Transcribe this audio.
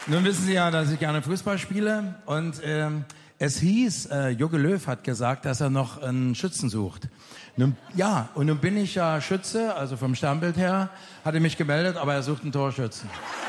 Nun wissen Sie ja, dass ich gerne Fußball spiele und es hieß, Jogi Löw hat gesagt, dass er noch einen Schützen sucht. Nun bin ich ja Schütze, also vom Stammbild her, hatte mich gemeldet, aber er sucht einen Torschützen.